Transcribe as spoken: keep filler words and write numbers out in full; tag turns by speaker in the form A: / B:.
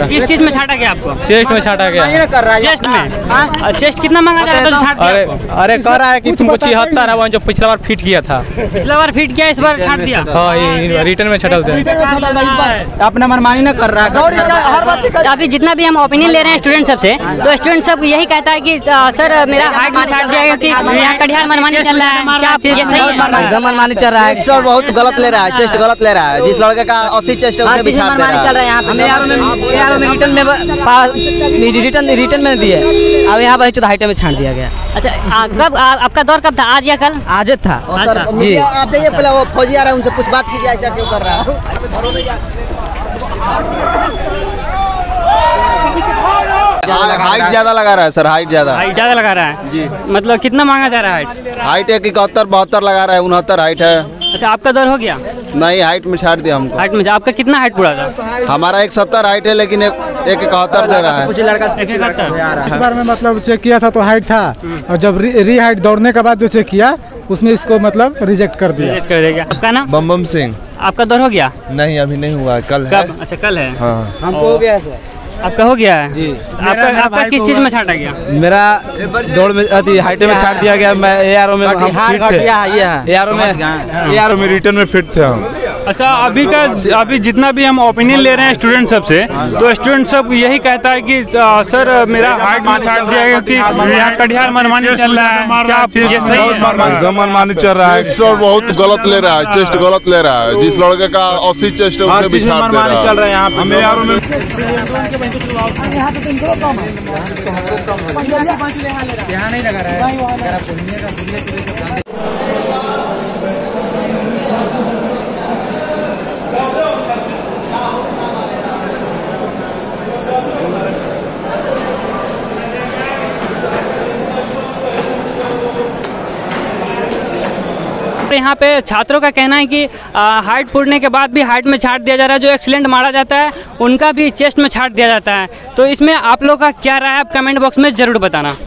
A: किस चीज में छाटा गया आपको?
B: चेस्ट में छाटा गया।
A: चेस्ट में? चेस्ट कितना मांगा जा रहा था?
B: अरे अरे कह रहा है कि तुमको छिहत्तर है, जो पिछला बार फिट किया था।
A: पिछला बार फिट किया, इस बार छाट दिया।
B: हाँ, रिटर्न में छटल थे।
C: अपना मनमानी न कर रहा है।
A: अभी जितना भी हम ओपिनियन ले रहे हैं स्टूडेंट सब से, तो स्टूडेंट सब यही कहता है कि सर मेरा हाइट में छाट दिया क्योंकि यहाँ कटिहार मनमानी चल रहा है। क्या आप ये सही है?
C: मनमानी चल रहा है, सर बहुत गलत ले रहा है, चेस्ट गलत ले रहा है। जिस लड़के का अस्सी चेस्ट है उसने भी छाट दे रहा है। चल रहा है यहाँ पे रिटर्न में रिटर्न रिटर्न में दिए, अब यहाँ पर हाइट में छाट दिया गया।
A: अच्छा, कब आपका दौर कब था? आज या कल?
C: आज था जी। आप जाइए पहले, वो फौजी आ रहा है, उनसे कुछ बात कीजिए, ऐसा क्यों कर रहा है?
D: हाइट ज्यादा लगा रहा है सर, हाइट ज्यादा
A: हाइट ज्यादा लगा रहा है जी। मतलब कितना मांगा जा रहा है हाइट?
D: हाइट एक इकहत्तर बहत्तर लगा रहा है, उनहत्तर हाइट है।
A: अच्छा, आपका दौर हो गया?
D: नहीं, हाइट में छाट दिया हमको।
A: हाइट में आपका कितना हाइट पूरा था?
D: हमारा एक सत्तर हाइट है, लेकिन एक एक इकहत्तर दे रहा है।
E: इस बार में मतलब चेक किया था तो हाइट था, और जब री, री हाइट दौड़ने के बाद जो चेक किया उसमें इसको मतलब रिजेक्ट कर दिया।
A: रिजेक्ट कर देगा। आपका नाम?
F: बम बम सिंह।
A: आपका दौर हो गया?
F: नहीं, अभी नहीं हुआ, कल
A: कब
F: है।
A: अच्छा, कल है।
F: हाँ,
C: हमको हो गया सर।
A: आपका हो गया है
C: जी।
A: आपका आपका किस चीज में छाटा गया?
C: मेरा दौड़ में अति हाइट में छाट दिया गया। मैं एआरओ में एआरओ में
F: एआरओ में रिटर्न में फिट थे हम।
G: अच्छा, अभी का अभी जितना भी हम ओपिनियन ले रहे हैं स्टूडेंट सब से, तो स्टूडेंट सब यही कहता है कि सर मेरा हाइट में छाट दिया क्योंकि यहाँ कटिहार मनमानी चल रहा है। क्या आप ये सही है?
F: मनमानी चल रहा है,
D: सर बहुत गलत ले रहा है, चेस्ट गलत ले रहा है। जिस लड़के का अस्सी चेस्ट है उसने भी छाट दे रहा है।
F: चल रहा है यहाँ
C: नहीं लगा रहा है।
A: यहाँ पे छात्रों का कहना है कि हाइट पूरने के बाद भी हाइट में छाट दिया जा रहा है। जो एक्सीलेंट मारा जाता है उनका भी चेस्ट में छाट दिया जाता है। तो इसमें आप लोग का क्या राय है, आप कमेंट बॉक्स में ज़रूर बताना।